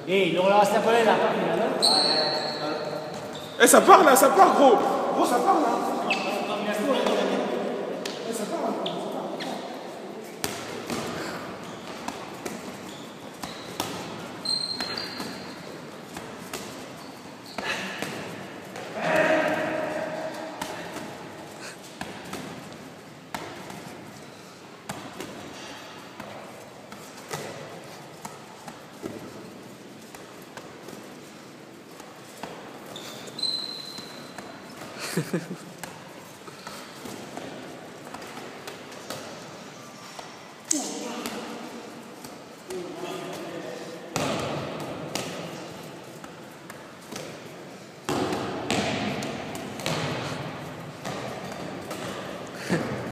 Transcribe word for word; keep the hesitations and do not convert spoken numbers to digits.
Eh, non, là, c'est pas là, pas là. Eh, ça part là, ça part, gros. Gros, ça part là. Eh, ça part là. Ha ha ha.